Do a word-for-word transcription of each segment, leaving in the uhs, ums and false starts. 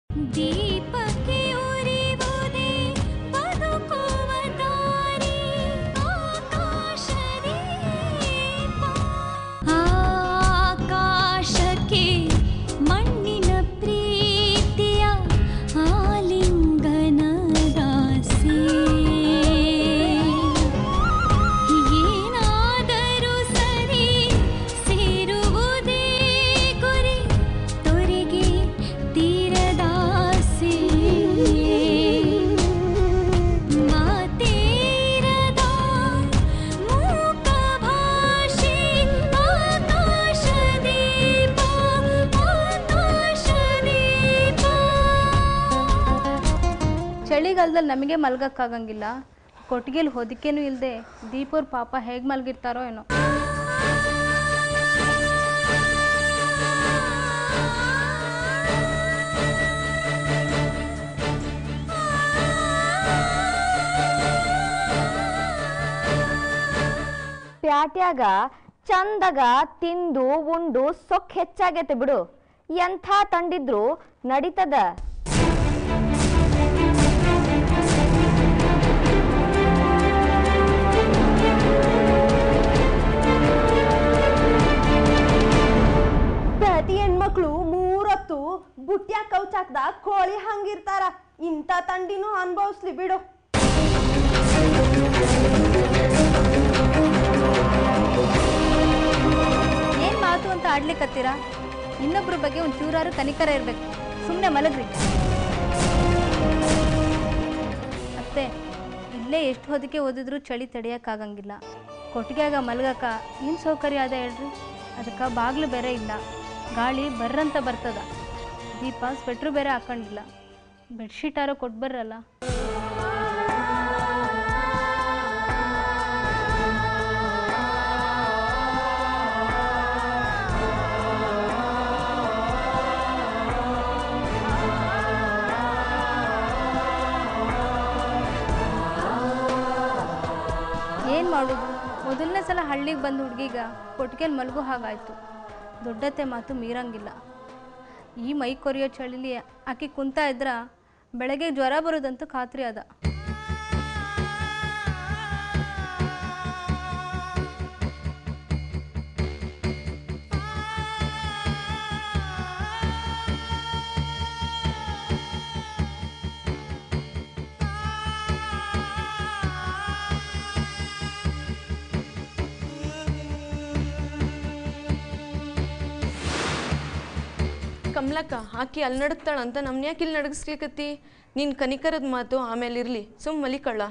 ದೀಪಕ್ಕೆ ಉರಿವುದೇ ಬದುಕುವ ದಾರಿ ಆಕಾಶದೀಪ ಆಕಾಶಕ್ಕೆ ಮಣ್ಣಿನ ಪ್ರೀತಿಯ ಆಲಿಂಗನದಾಸೆ ಏನಾದರೂ ಸರಿ ಸೇರುವುದೇ ಗುರಿ ತೊರೆಗೆ ತೀರದಾಸೆ ಮಾತೇರದ ಮೂಕ ಭಾಷೆ ಆಕಾಶದೀಪ ಆಕಾಶದೀಪ ಚಳಿಗಾಲದಲ್ಲಿ ನಮಗೆ ಮಲ್ಗಕ್ಕಾಗಂಗಿಲ್ಲ ಕೊಟ್ಟಿಗೆಲಿ ಹೊದಿಕೆನೂ ಇಲ್ಲದೆ ದೀಪವ್ರ ಪಾಪ ಹೇಗೆ ಮಲ್ಗಿರ್ತಾರೋ ಏನೋ. ಪ್ಯಾಟ್ಯಾಗ ಚಂದಗ ತಿಂದು ಉಂಡು ಸೊಕ್ ಹೆಚ್ಚಾಗೈತೆ ಬಿಡು. ಎಂಥ ತಂಡಿದ್ರು ನಡೀತದ. ಪ್ರತಿ ಹೆಣ್ಮಕ್ಳು ಮೂರೊತ್ತು ಬುಟ್ಟ್ಯಾಗ ಕೌಚಾಕ್ದ ಕೋಳಿ ಹಂಗಿರ್ತಾರ. ಇಂಥ ತಂಡಿನೂ ಅನುಭವಿಸ್ಲಿ ಬಿಡು. ಏನ್ ಮಾತು ಅಂತ ಆಡ್ಲಿಕ್ಕತ್ತೀರಾ? ಇನ್ನೊಬ್ರ ಬಗ್ಗೆ ಒಂದು ಚೂರಾರು ಕನಿಕರ ಇರ್ಬೇಕು. ಸುಮ್ಮನೆ ಮಲಗ್ರಿ. ಅತ್ತೆ, ಇಲ್ಲೇ ಎಷ್ಟು ಹೊದಿಕೆ ಓದಿದ್ರು ಚಳಿ ತಡೆಯೋಕ್ಕಾಗಂಗಿಲ್ಲ. ಕೊಟ್ಟಿಗೆಯಾಗ ಮಲಗಕ್ಕ ಏನು ಸೌಕರ್ಯ ಅದ ಹೇಳ್ರಿ? ಅದಕ್ಕೆ ಬಾಗಿಲು ಬೇರೆ ಇಲ್ಲ, ಗಾಳಿ ಬರ್ರಂತ ಬರ್ತದ. ದೀಪ ಸ್ವೆಟ್ರು ಬೇರೆ ಹಾಕೊಂಡಿಲ್ಲ. ಬೆಡ್ಶೀಟಾರೋ ಕೊಟ್ಟು ಬರ್ರಲ್ಲ. ಏನು ಮಾಡೋದು? ಮೊದಲನೇ ಸಲ ಹಳ್ಳಿಗೆ ಬಂದು ಹುಡುಗಿಗ ಕೊಟ್ಟಿಗೆಯಲ್ಲಿ ಮಲಗೋ ಹಾಗಾಯಿತು. ದೊಡ್ಡತ್ತೆ ಮಾತು ಮೀರಂಗಿಲ್ಲ. ಈ ಮೈ ಕೊರಿಯೋ ಚಳಿಲಿ ಆಕೆ ಕುಂತಾ ಇದ್ರ ಬೆಳಗ್ಗೆ ಜ್ವರ ಬರೋದಂತೂ ಖಾತ್ರಿ ಅದ. ಕಮಲಕ್ಕ ಆಕಿ ಅಲ್ಲಿ ನಡಗ್ತಾಳಂತ ನಮ್ನ ಯಾಕೆ ಇಲ್ಲಿ ನಡಗಿಸ್ಲಿಕತ್ತಿ? ನೀನು ಕನಿಕರದ ಮಾತು ಆಮೇಲೆ ಇರಲಿ, ಸುಮ್ಮ ಮಲಿಕಳ್ಳ.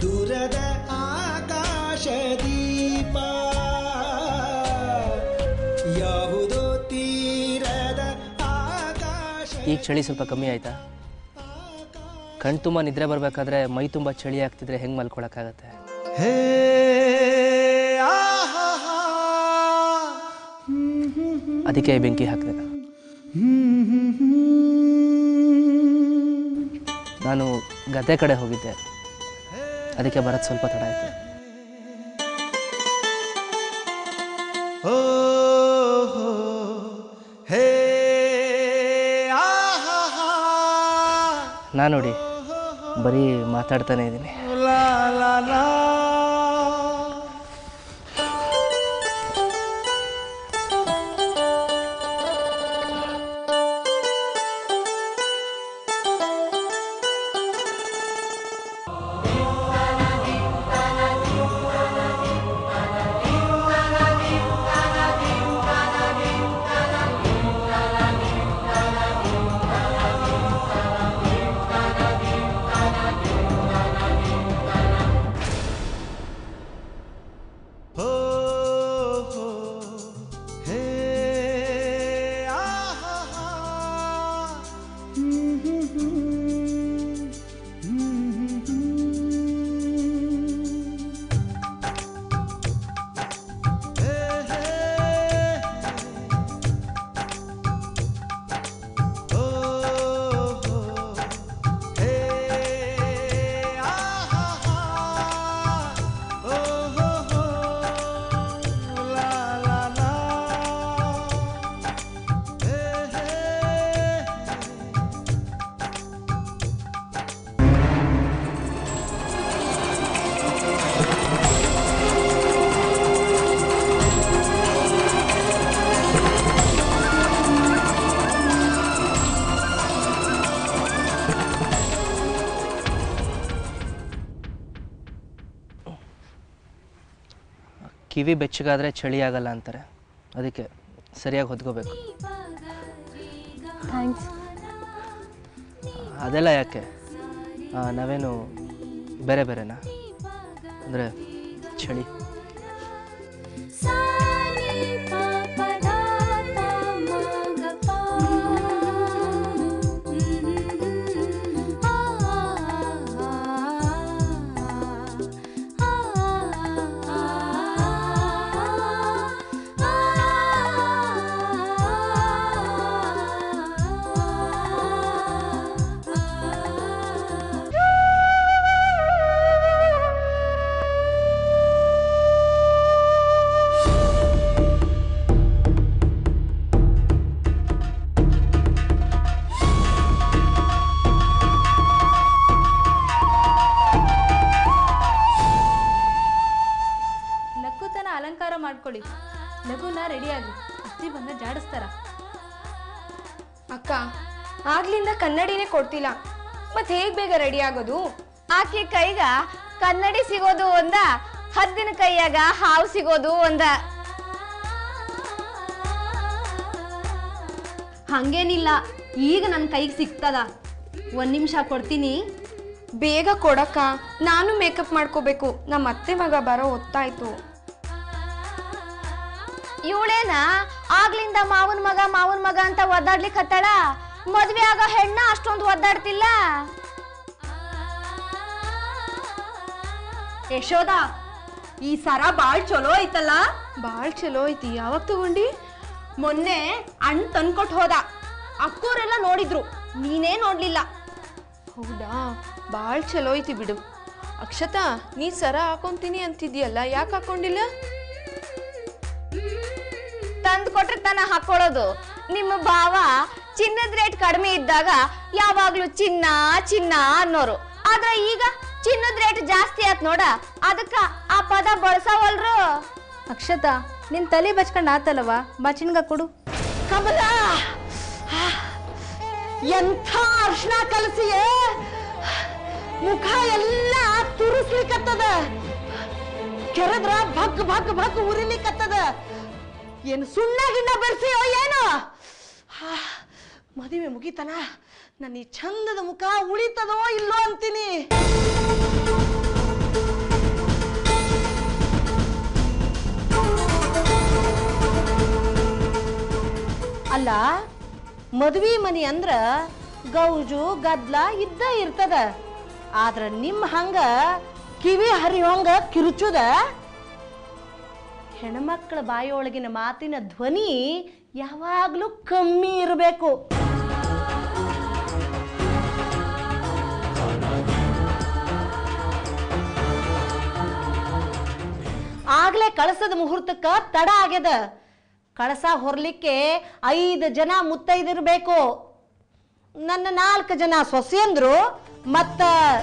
ದೂರದ ಆಕಾಶ ದೀಪ ಯಾವುದೋ ತೀರದ ಆಕಾಶ. ಈಗ ಚಳಿ ಸ್ವಲ್ಪ ಕಮ್ಮಿ ಆಯ್ತಾ? ಕಣ್ ತುಂಬ ನಿದ್ರೆ ಬರಬೇಕಾದ್ರೆ ಮೈ ತುಂಬ ಚಳಿ ಆಗ್ತಿದ್ರೆ ಹೆಂಗೆ ಮಲ್ಕೊಳಕ್ಕಾಗತ್ತೆ? ಹೇ ಅದಕ್ಕೆ ಬೆಂಕಿ ಹಾಕಿದೆ. ನಾನು ಗದ್ದೆ ಕಡೆ ಹೋಗಿದ್ದೆ, ಅದಕ್ಕೆ ಬರೋದು ಸ್ವಲ್ಪ ತಡ ಆಯಿತು. ನಾನು ನೋಡಿ ಬರೀ ಮಾತಾಡ್ತಾನೆ ಇದ್ದೀನಿ. ಕಿವಿ ಬೆಚ್ಚಗಾದರೆ ಚಳಿ ಆಗಲ್ಲ ಅಂತಾರೆ, ಅದಕ್ಕೆ ಸರಿಯಾಗಿ ಹೊದ್ಕೋಬೇಕು. ಥ್ಯಾಂಕ್ಸ್. ಅದೆಲ್ಲ ಯಾಕೆ? ನಾವೇನು ಬೇರೆ ಬೇರೆನಾ? ಅಂದರೆ ಚಳಿ. ಅಲಂಕಾರ ಮಾಡ್ಕೊಳ್ಳಿ, ಲಘುನ ರೆಡಿಯಾಗಿ, ಅತ್ತಿ ಬಂದ ಜಾಡಿಸ್ತಾರ. ಅಕ್ಕ ಆಗ್ಲಿಂದ ಕನ್ನಡಿನೇ ಕೊಡ್ತಿಲ್ಲ, ಮತ್ತೆ ಹೇಗ್ ಬೇಗ ರೆಡಿ ಆಗೋದು? ಆಕೆ ಕೈಗ ಕನ್ನಡಿ ಸಿಗೋದು ಒಂದ, ಹದ್ದಿನ ಕೈಯಾಗ ಹಾವು ಸಿಗೋದು ಒಂದ. ಹಂಗೇನಿಲ್ಲ, ಈಗ ನನ್ನ ಕೈಗೆ ಸಿಗ್ತದ. ಒಂದ್ ನಿಮಿಷ ಕೊಡ್ತೀನಿ. ಬೇಗ ಕೊಡಕ್ಕ, ನಾನು ಮೇಕಪ್ ಮಾಡ್ಕೋಬೇಕು. ನಮ್ಮ ಅತ್ತೆ ಮಗ ಬರೋ ಹೊತ್ತಾಯ್ತು. ಇವಳೇನ ಆಗ್ಲಿಂದ ಮಾವನ್ ಮಗ ಮಾವನ್ ಮಗ ಅಂತ ಒದ್ದಾಡ್ಲಿಕ್ಕೆ ಹತ್ತಾಳ, ಮದ್ವೆ ಆಗ ಹೆಣ್ಣ ಅಷ್ಟೊಂದು ಒದ್ದಾಡ್ತಿಲ್ಲ. ಯಶೋದ, ಈ ಸರ ಬಾಳ್ ಚಲೋ ಐತಲ್ಲ? ಬಾಳ್ ಚಲೋ ಐತಿ. ಯಾವಾಗ ತಗೊಂಡಿ? ಮೊನ್ನೆ ಅಣ್ಣ ತಂದ್ಕೊಟ್ ಹೋದ. ಅಕ್ಕೋರೆಲ್ಲ ನೋಡಿದ್ರು, ನೀನೇ ನೋಡ್ಲಿಲ್ಲ. ಹೌದಾ? ಬಾಳ್ ಚಲೋ ಐತಿ ಬಿಡು. ಅಕ್ಷತಾ, ನೀ ಸರ ಹಾಕೊಂತೀನಿ ಅಂತಿದ್ಯಲ್ಲ, ಯಾಕೆ ಹಾಕೊಂಡಿಲ್ಲ? ತಂದ್ ಕೊಟ್ರೆ ತಾನ ಹಾಕೊಳ್ಳೋದು. ನಿಮ್ಮ ಭಾವ ಚಿನ್ನದ ರೇಟ್ ಕಡಿಮೆ ಇದ್ದಾಗ ಯಾವಾಗ್ಲೂ ಚಿನ್ನ ಚಿನ್ನ ಅನ್ನೋರು, ಆದ್ರ ಈಗ ಚಿನ್ನದ ರೇಟ್ ಜಾಸ್ತಿ ಆತ್ ನೋಡ, ಅದಕ್ಕ ಆ ಪದ ಬಳಸವಲ್ರು. ಅಕ್ಷತಾ, ನಿನ್ ತಲೆ ಬಚ್ಕೊಂಡ್ ಆತಲ್ಲವ, ಬಾಚಿನ್ಗ ಕೊಡು. ಕಮಲ, ಎಂಥ ಅರ್ಶನ ಕಲಸಿಯೇ, ಮುಖ ಎಲ್ಲ ತುರಿಸ್ಲಿಕ್ಕತ್ತದ, ಕೆರದ್ರ ಭಗ್ ಭಗ್ ಭಗ್ ಉರಿಲಿಕ್ಕತ್ತದ. ಏನು ಸುಣ್ಣ ಗಿಣ್ಣ ಬೆಳೆಸಿಯೋ ಏನು? ಮದುವೆ ಮುಗಿತನ ನನ್ನ ಈ ಚಂದದ ಮುಖ ಉಳಿತದೋ ಇಲ್ಲೋ ಅಂತೀನಿ. ಮದ್ವಿ ಮನಿ ಅಂದ್ರ ಗೌಜು ಗದ್ಲ ಇದ್ದ ಇರ್ತದ. ಆದ್ರ ನಿಮ್ಮ ಹಂಗ ಕಿವಿ ಹರಿಯೋಂಗ ಕಿರುಚುದ. ಹೆಣ್ಮಕ್ಳ ಬಾಯಿಯೊಳಗಿನ ಮಾತಿನ ಧ್ವನಿ ಯಾವಾಗ್ಲೂ ಕಮ್ಮಿ ಇರಬೇಕು. ಆಗ್ಲೇ ಕಳಸದ ಮುಹೂರ್ತಕ್ಕ ತಡ ಆಗ್ಯದ. ಕಳಸ ಹೊರ್ಲಿಕ್ಕೆ ಐದು ಜನ ಮುತ್ತೈದಿರ್ಬೇಕು. ನನ್ನ ನಾಲ್ಕು ಜನ ಸೊಸೆಯಂದ್ರು ಮತ್ತ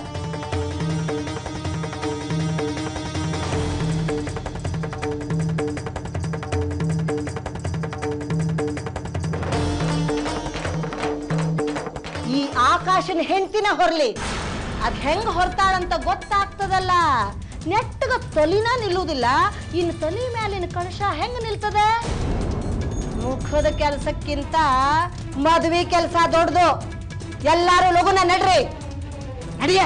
ಈ ಆಕಾಶನ ಹೆಂಡತಿನ ಹೊರ್ಲಿ. ಅದ್ ಹೆಂಗ್ ಹೊರ್ತಾಳಂತ ಗೊತ್ತಾಗ್ತದಲ್ಲ. ನೆಟ್ಟಗ ತಲಿನ ನಿಲ್ಲುವುದಿಲ್ಲ, ಇನ್ನು ತಲಿ ಮ್ಯಾಲಿನ ಕಳಶ ಹೆಂಗ್ ನಿಲ್ತದೆ? ಮುಖದ ಕೆಲಸಕ್ಕಿಂತ ಮದುವೆ ಕೆಲಸ ದೊಡ್ಡದು. ಎಲ್ಲಾರು ಲಗುನ ನಡ್ರಿ, ನಡಿಯ.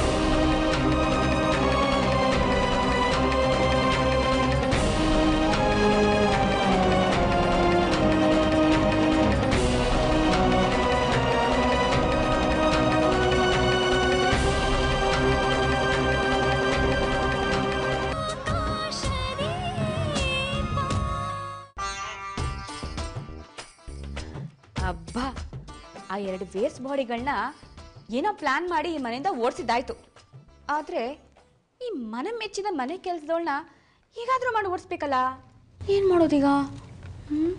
ಅಬ್ಬಾ, ಆ ಎರಡು ವೇಸ್ಟ್ ಬಾಡಿಗಳನ್ನ ಏನೋ ಪ್ಲಾನ್ ಮಾಡಿ ಈ ಮನೆಯಿಂದ ಓಡಿಸಿದ್ದಾಯ್ತು. ಆದ್ರೆ ಈ ಮನೆ ಮೆಚ್ಚಿದ ಮನೆ ಕೆಲಸದವಳನ್ನ ಹೇಗಾದ್ರೂ ಮಾಡಿ ಓಡಿಸ್ಬೇಕಲ್ಲ. ಏನ್ ಮಾಡೋದೀಗ? ಹ್ಮ್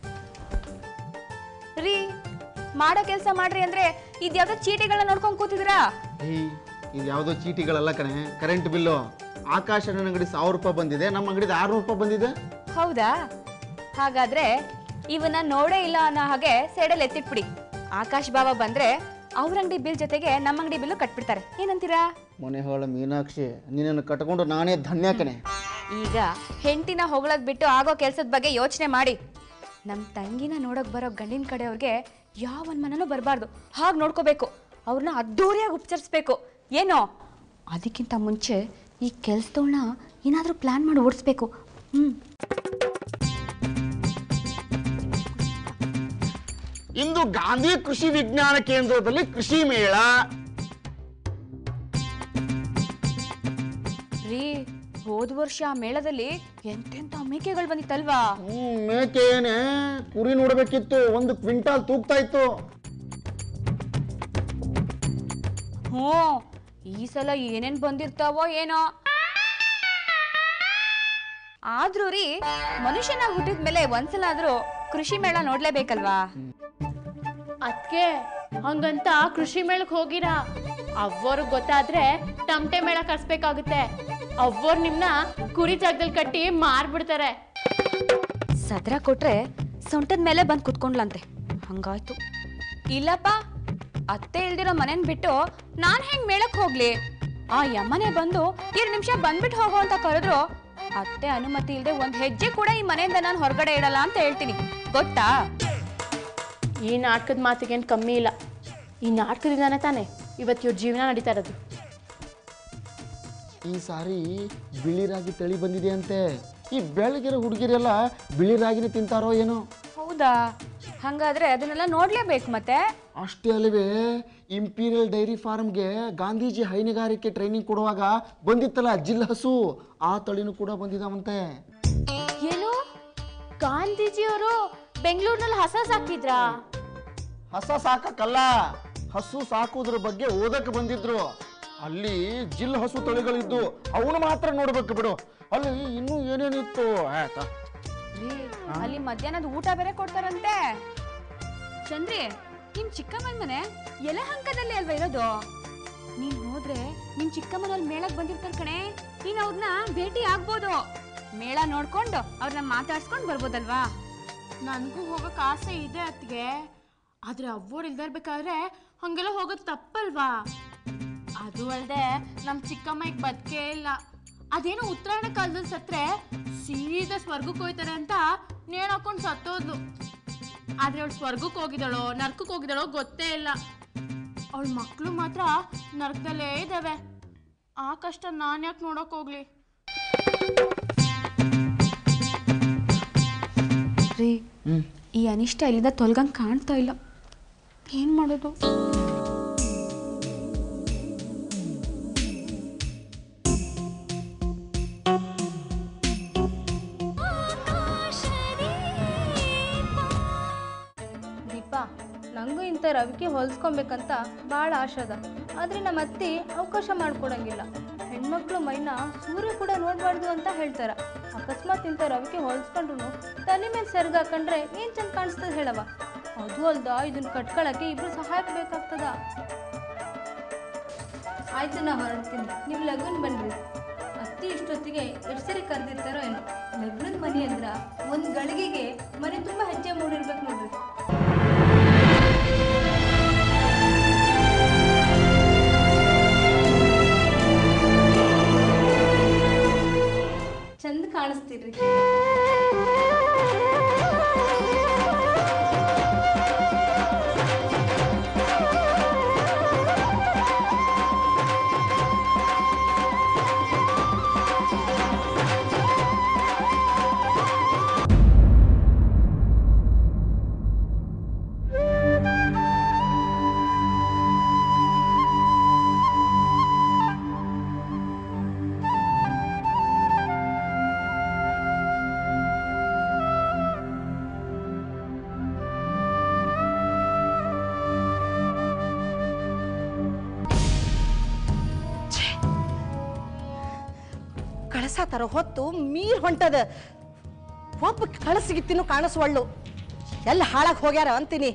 ರೀ, ಮಾಡೋ ಕೆಲಸ ಮಾಡ್ರಿ ಅಂದ್ರೆ ಇದ್ಯಾವ್ದೋ ಚೀಟಿಗಳನ್ನ ನೋಡ್ಕೊಂಡ್ ಕೂತಿದ್ದೀರಾ? ಇದು ಯಾವುದೋ ಚೀಟಿಗಳಲ್ಲ ಕಣೆ, ಕರೆಂಟ್ ಬಿಲ್ಲು. ಆಕಾಶ ನನ್ನ ಅಂಗಡಿ ಸಾವಿರ ರೂಪಾಯಿ ಬಂದಿದೆ, ನಮ್ಮ ಅಂಗಡಿ ಆರ್ನೂರು ರೂಪಾಯಿ ಬಂದಿದೆ. ಹೌದಾ? ಹಾಗಾದ್ರೆ ಇವನ್ನ ನೋಡೇ ಇಲ್ಲ ಅನ್ನೋ ಹಾಗೆ ಸೈಡಲ್ಲಿ ಎತ್ತಿಟ್ಬಿಡಿ. ಆಕಾಶ್ ಬಾಬಾ ಬಂದ್ರೆ ಅವ್ರ ಅಂಗಡಿ ಬಿಲ್ ಜೊತೆಗೆ ನಮ್ಮ ಅಂಗಡಿ ಬಿಲ್ಲು ಕಟ್ಬಿಡ್ತಾರೆ. ಏನಂತೀರಾ? ಮೊನೆ ಹೋಳ ಮೀನಾಕ್ಷಿ, ನಿನ್ನನ್ನು ಕಟ್ಕೊಂಡು ನಾನೇ ಧನ್ಯ ಕಣೆ. ಈಗ ಹೆಂಡತಿನ ಹೊಗಳದ್ ಬಿಟ್ಟು ಆಗೋ ಕೆಲ್ಸದ ಬಗ್ಗೆ ಯೋಚನೆ ಮಾಡಿ. ನಮ್ಮ ತಂಗಿನ ನೋಡಕ್ ಬರೋ ಗಂಡಿನ ಕಡೆಯವ್ರಿಗೆ ಯಾವ ಅನುಮಾನನೂ ಬರಬಾರ್ದು. ಹಾಗೆ ನೋಡ್ಕೋಬೇಕು, ಅವ್ರನ್ನ ಅದ್ದೂರಿಯಾಗಿ ಉಪಚರಿಸ್ಬೇಕು. ಏನೋ ಅದಕ್ಕಿಂತ ಮುಂಚೆ ಈ ಕೆಲ್ಸದವಳನ್ನ ಏನಾದರೂ ಪ್ಲಾನ್ ಮಾಡಿ ಓಡಿಸ್ಬೇಕು. ಹ್ಮ್ ಇಂದು ಗಾಂಧಿ ಕೃಷಿ ವಿಜ್ಞಾನ ಕೇಂದ್ರದಲ್ಲಿ ಕೃಷಿ ಮೇಳ. ರೀ, ಹೋದ ವರ್ಷ ಆ ಮೇಳದಲ್ಲಿ ಎಂತೆಂತ ಮೇಕೆಗಳು ಬಂದಿತ್ತಲ್ವಾ? ಹ್ಮ್ ಮೇಕೆ ಏನೇ, ಕುರಿ ನೋಡ್ಬೇಕಿತ್ತು, ಒಂದು ಕ್ವಿಂಟಾಲ್ ತೂಗ್ತಾ ಇತ್ತು. ಹ್ಞೂ, ಈ ಸಲ ಏನೇನ್ ಬಂದಿರ್ತಾವೋ ಏನೋ. ಆದ್ರೂ ರೀ, ಮನುಷ್ಯನಾಗ ಹುಟ್ಟಿದ್ಮೇಲೆ ಒಂದ್ಸಲ ಆದ್ರೂ ಕೃಷಿ ಮೇಳ ನೋಡ್ಲೇಬೇಕಲ್ವಾ? ಅದಕ್ಕೆ ಹಂಗಂತ ಕೃಷಿ ಮೇಳಕ್ಕೆ ಹೋಗಿರ ಅವ್ವರ್ಗ್ ಗೊತ್ತಾದ್ರೆ ತಮಟೆ ಮೇಳ ಕರ್ಸ್ಬೇಕಾಗುತ್ತೆ. ಅವ್ವರ್ ನಿಮ್ನ ಕುರಿ ಜಾಗದಲ್ಲಿ ಕಟ್ಟಿ ಮಾರ್ಬಿಡ್ತಾರೆ. ಸದ್ರ ಕೊಟ್ರೆ ಸೊಂಟದ ಮೇಲೆ ಬಂದು ಕುತ್ಕೊಂಡ್ಲಂತೆ. ಹಂಗಾಯ್ತು. ಇಲ್ಲಪ್ಪ, ಅತ್ತೆ ಇಲ್ದಿರೋ ಮನೇನ್ ಬಿಟ್ಟು ನಾನ್ ಹೆಂಗ್ ಮೇಳಕ್ ಹೋಗ್ಲಿ? ಆ ಯಮ್ಮನೆ ಬಂದು ಎರಡು ನಿಮಿಷ ಬಂದ್ಬಿಟ್ಟು ಹೋಗೋ ಅಂತ ಕರೆದ್ರು ಅತ್ತೆ ಅನುಮತಿ ಇಲ್ದೆ ಒಂದ್ ಹೆಜ್ಜೆ ಕೂಡ ಈ ಮನೆಯಿಂದ ನಾನು ಹೊರಗಡೆ ಇಡಲ್ಲ ಅಂತ ಹೇಳ್ತೀನಿ. ಗೊತ್ತಾ? ಈ ನಾಟಕದ ಮಾತಿಗೇನು ಕಮ್ಮಿ ಇಲ್ಲ. ಈ ನಾಟಕದಿಂದಾನೆ ತಾನೆ ಇವತ್ತು ಇವ್ರ ಜೀವನ ನಡೀತಾ ಇರೋದು. ಈ ಸಾರಿ ಬಿಳಿ ರಾಗಿ ತಳಿ ಬಂದಿದೆ ಅಂತೆ. ಈ ಬೆಳಗಿರೋ ಹುಡುಗಿರೆಲ್ಲ ಬಿಳಿ ರಾಗಿನ ತಿಂತಾರೋ ಏನೋ. ಹೌದಾ? ಹಂಗಾದ್ರೆ ಅದನ್ನೆಲ್ಲ ನೋಡ್ಲೇಬೇಕು. ಮತ್ತೆ ಅಷ್ಟೇ ಅಲ್ಲವೇ, ಇಂಪೀರಿಯಲ್ ಡೈರಿ ಫಾರ್ಮ್ಗೆ ಗಾಂಧೀಜಿ ಹೈನುಗಾರಿಕೆ ಟ್ರೈನಿಂಗ್ ಕೊಡುವಾಗ ಬಂದಿತ್ತಲ್ಲ ಜಿಲ್ ಹಸು, ಆ ತಳಿನೂ ಕೂಡ ಬಂದಿದಾವಂತೆ. ಏನು, ಗಾಂಧೀಜಿಯವರು ಬೆಂಗಳೂರಿನಲ್ಲಿ ಹಸ ಸಾಕಿದ್ರಾ? ಹಸ ಸಾಕಕ್ಕಲ್ಲ, ಹಸು ಸಾಕುವುದ್ರ ಬಗ್ಗೆ ಓದಕ್ಕೆ ಬಂದಿದ್ರು. ಅಲ್ಲಿ ಜಿಲ್ ಹಸು ತಳಿಗಳಿದ್ದು, ಅವನು ಮಾತ್ರ ನೋಡ್ಬೇಕು ಬಿಡು. ಅಲ್ಲಿ ಇನ್ನೂ ಏನೇನಿತ್ತು ಆಯ್ತಾ. ಅಲ್ಲಿ ಮಧ್ಯಾಹ್ನದ ಊಟ ಬೇರೆ ಕೊಡ್ತಾರಂತೆ. ಚಂದ್ರಿ, ನಿಮ್ ಚಿಕ್ಕಮ್ಮನ ಮನೆ ಎಲೆ ಹಂಕದಲ್ಲಿ ಅಲ್ವಾ ಇರೋದು? ನೀನ್ ಹೋದ್ರೆ ನಿಮ್ ಚಿಕ್ಕಮ್ಮನಲ್ಲಿ ಮೇಳಕ್ ಬಂದಿರ್ತಾರ ಕಣೆ, ನೀನ್ ಅವ್ರನ್ನ ಭೇಟಿ ಆಗ್ಬೋದು. ಮೇಳ ನೋಡ್ಕೊಂಡು ಅವ್ರನ್ನ ಮಾತಾಡ್ಸ್ಕೊಂಡ್ ಬರ್ಬೋದಲ್ವಾ? ನನಗೂ ಹೋಗಕ್ ಆಸೆ ಇದೆ ಅತ್ತಿಗೆ. ಆದ್ರೆ ಅವ್ವರು ಇಲ್ದೇ ಇರ್ಬೇಕಾದ್ರೆ ಹಂಗೆಲ್ಲ ಹೋಗೋದು ತಪ್ಪಲ್ವಾ? ಅದು ಅಲ್ಲದೆ ನಮ್ಮ ಚಿಕ್ಕಮ್ಮ ಈಗ ಬದುಕೇ ಇಲ್ಲ. ಅದೇನೋ ಉತ್ತರಾಯಣ ಕಾಲದಲ್ಲಿ ಸತ್ರೆ ಸೀದಾ ಸ್ವರ್ಗಕ್ಕೆ ಹೋಯ್ತಾರೆ ಅಂತ ನೇಣು ಹಾಕೊಂಡು ಸತ್ತೋದ್ಲು. ಆದ್ರೆ ಅವಳು ಸ್ವರ್ಗಕ್ಕೆ ಹೋಗಿದ್ದಾಳೋ ನರ್ಕಕ್ಕೆ ಹೋಗಿದ್ದಾಳೋ ಗೊತ್ತೇ ಇಲ್ಲ. ಅವಳ ಮಕ್ಕಳು ಮಾತ್ರ ನರ್ಕದಲ್ಲೇ ಇದ್ದಾವೆ. ಆ ಕಷ್ಟ ನಾನು ಯಾಕೆ ನೋಡಕ್ ಹೋಗ್ಲಿ? ರೀ, ಈ ಈ ಅನಿಷ್ಟ ಇಲ್ಲಿಂದ ತೊಲ್ಗಂಗೆ ಕಾಣ್ತಾ ಇಲ್ಲ. ಏನು ಮಾಡೋದು? ದೀಪಾ, ನನಗೂ ಇಂಥ ರವಿಕೆ ಹೊಲ್ಸ್ಕೊಬೇಕಂತ ಭಾಳ ಆಶೆ ಅದ. ಆದರೆ ನಮ್ಮ ಅತ್ತಿ ಅವಕಾಶ ಮಾಡಿಕೊಡಂಗಿಲ್ಲ. ಹೆಣ್ಮಕ್ಳು ಮೈನ ಸೂರ್ಯ ಕೂಡ ನೋಡಬಾರ್ದು ಅಂತ ಹೇಳ್ತಾರೆ. ಅಕಸ್ಮಾತ್ ಇಂಥ ರವಿಕೆ ಹೊಲ್ಸ್ಕೊಂಡ್ರು ತಲೆ ಮೇಲೆ ಸೆರಗು ಹಾಕೊಂಡ್ರೆ ಏನು ಚಂದ ಕಾಣಿಸ್ತದೆ ಹೇಳವ. ಅದು ಅಲ್ದ ಇದನ್ನ ಕಟ್ಕೊಳಕ್ಕೆ ಇಬ್ರು ಸಹಾಯಕ್ಕೆ ಬೇಕಾಗ್ತದ. ಆಯ್ತು, ನಾ ಹೊರಡ್ತೀನಿ, ನೀವು ಲಗ್ನ ಬನ್ರಿ. ಅತ್ತಿ ಇಷ್ಟೊತ್ತಿಗೆ ಎಷ್ಟು ಸರಿ ಕರೆದಿರ್ತಾರೋ ಏನೋ. ಲಗ್ನದ ಮನೆ ಅಂದ್ರ ಒಂದು ಗಳಿಗೆಗೆ ಮನೆ ತುಂಬ ಹೆಜ್ಜೆ ಮೂಡಿರ್ಬೇಕು ನೋಡ್ರಿ. ಚಂದ ಕಾಣಿಸ್ತೀರಿ. ಕಳಸ ತರ ಹೊತ್ತು ಮೀರ್ ಹೊಂಟದ. ಒಬ್ಬ ಕಳಸಿಗಿತ್ತಿನೂ ಕಾಣಿಸ್ವಳ್ಳು. ಎಲ್ಲ ಹಾಳಾಗಿ ಹೋಗ್ಯಾರ ಅಂತೀನಿ.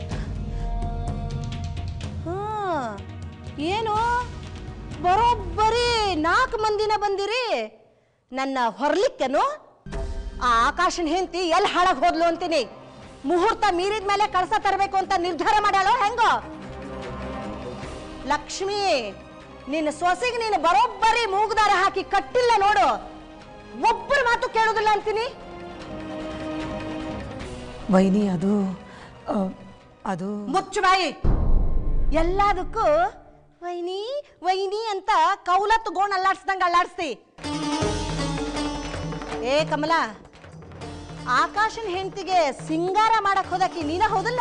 ಹಾ, ಏನು ಬರೋಬ್ಬರಿ ನಾಲ್ಕು ಮಂದಿನ ಬಂದಿರಿ ನನ್ನ ಹೊರಲಿಕ್ಕೇನು? ಆ ಆಕಾಶನ ಹೆಂಡತಿ ಎಲ್ಲಿ ಹಾಳಾಗಿ ಹೋದ್ಲು ಅಂತೀನಿ. ಮುಹೂರ್ತ ಮೀರಿದ ಮೇಲೆ ಕಳಸ ತರಬೇಕು ಅಂತ ನಿರ್ಧಾರ ಮಾಡ್ಯಾಳೋ ಹೆಂಗೋ? ಲಕ್ಷ್ಮಿ, ನಿನ್ನ ಸೊಸೆಗೆ ನೀನು ಬರೋಬ್ಬರಿ ಮೂಗುದಾರ ಹಾಕಿ ಕಟ್ಟಿಲ್ಲ ನೋಡು. ಒಬ್ಬರ ಮಾತು ಕೇಳೋದಿಲ್ಲ ಅಂತೀನಿ. ವೈನಿ, ಅದು ಅದು ಮುಚ್ಚು ಬಾಯಿ. ಎಲ್ಲದಕ್ಕೂ ವೈನಿ ವೈನಿ ಅಂತ ಕೌಲತ್ತು ಗೋಣ್ ಅಲ್ಲಾಡ್ಸ್ದಂಗ ಅಲ್ಲಾಡ್ಸ್ತಿ. ಏ ಕಮಲ, ಆಕಾಶನ್ ಹೆಂಡತಿಗೆ ಸಿಂಗಾರ ಮಾಡಕ್ ಹೋದಕಿ ನೀನ ಹೌದಲ್ಲ?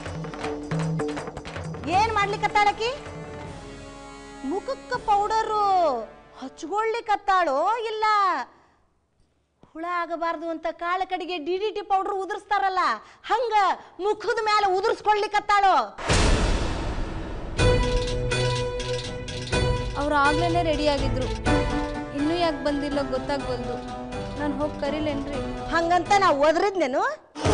ಏನ್ ಮಾಡ್ಲಿಕ್ಕತ್ತಾಳಕಿ? ಮುಖಕ್ಕ ಪೌಡರು ಹಚ್ಕೊಳ್ಲಿಕ್ಕತ್ತಾಳೋ ಇಲ್ಲ ಹುಳ ಆಗಬಾರ್ದು ಅಂತ ಕಾಳ ಕಡೆಗೆ ಡಿ ಡಿ ಟಿ ಪೌಡರ್ ಉದುರಿಸ್ತಾರಲ್ಲ ಹಂಗ ಮುಖದ ಮೇಲೆ ಉದುರಿಸ್ಕೊಳ್ಲಿಕ್ಕತ್ತಾಳೋ? ಅವ್ರು ಆಗ್ಲೇ ರೆಡಿ ಆಗಿದ್ರು. ಇನ್ನೂ ಯಾಕೆ ಬಂದಿಲ್ಲ ಗೊತ್ತಾಗ್ಬಲ್ದು. ನಾನು ಹೋಗಿ ಕರೀಲೇನ್ರಿ? ಹಂಗಂತ ನಾ ಒದ್ರಿದ್ನೇನು?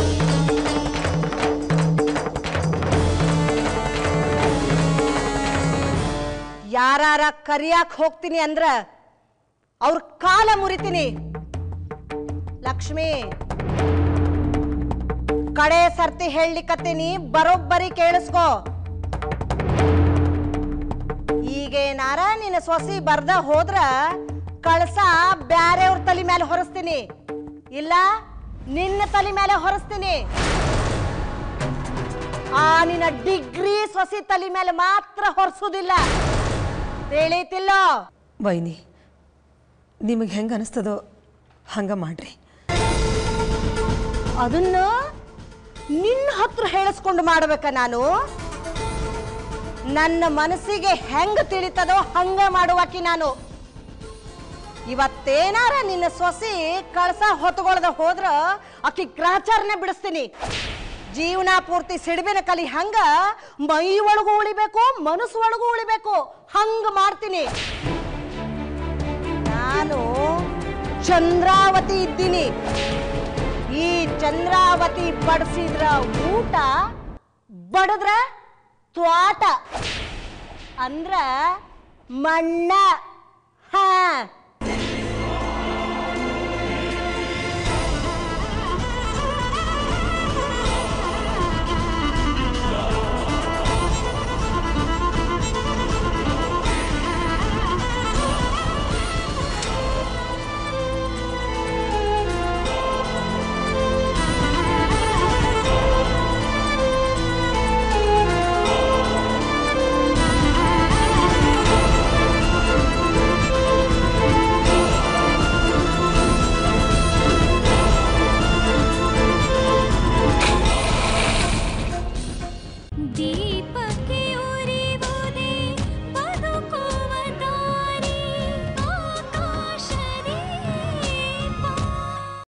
ಯಾರಾರ ಕರಿಯಾಕ್ ಹೋಗ್ತೀನಿ ಅಂದ್ರ ಅವ್ರ ಕಾಲ ಮುರಿತೀನಿ. ಲಕ್ಷ್ಮಿ, ಕಡೆ ಸರ್ತಿ ಹೇಳಲಿಕ್ಕತ್ತೀನಿ, ಬರೋಬ್ಬರಿ ಕೇಳಿಸ್ಕೋ. ಈಗೇನಾರ ನಿನ್ನ ಸೊಸಿ ಬರ್ದ ಹೋದ್ರ ಕಳಸ ಬ್ಯಾರೆಯವ್ರ ತಲೆ ಮೇಲೆ ಹೊರಸ್ತೀನಿ, ಇಲ್ಲ ನಿನ್ನ ತಲೆ ಮೇಲೆ ಹೊರಸ್ತೀನಿ. ಆ ನಿನ್ನ ಡಿಗ್ರಿ ಸೊಸಿ ತಲೆ ಮೇಲೆ ಮಾತ್ರ ಹೊರಸೋದಿಲ್ಲ, ತಿಳಿತಿಲ್ಲ? ವೈನಿ, ನಿಮಗೆ ಹೆಂಗೆ ಅನಿಸ್ತದೋ ಹಂಗ ಮಾಡ್ರಿ. ಅದನ್ನ ನಿನ್ನ ಹತ್ರ ಹೇಳಿಸ್ಕೊಂಡು ಮಾಡ್ಬೇಕ ನಾನು? ನನ್ನ ಮನಸ್ಸಿಗೆ ಹೆಂಗ ತಿಳಿತದೋ ಹಂಗ ಮಾಡುವಾಕಿ ನಾನು. ಇವತ್ತೇನಾರ ನಿನ್ನ ಸೊಸಿ ಕಳಸ ಹೊತ್ಕೊಳ್ದ ಹೋದ್ರ ಆಕಿ ಗ್ರಹಚಾರನೆ ಬಿಡಿಸ್ತೀನಿ. ಜೀವನ ಪೂರ್ತಿ ಸಿಡಿಬಿನ ಕಲಿ ಹಂಗ ಮೈ ಒಳಗೂ ಉಳಿಬೇಕು, ಮನಸ್ಸು ಒಳಗೂ ಉಳಿಬೇಕು, ಹಂಗ ಮಾಡ್ತೀನಿ. ನಾನು ಚಂದ್ರಾವತಿ ಇದ್ದೀನಿ. ಈ ಚಂದ್ರಾವತಿ ಬಡಿಸಿದ್ರ ಊಟ, ಬಡದ್ರ ತ್ವಾಟ, ಅಂದ್ರ ಮಣ್ಣ. ಹಾ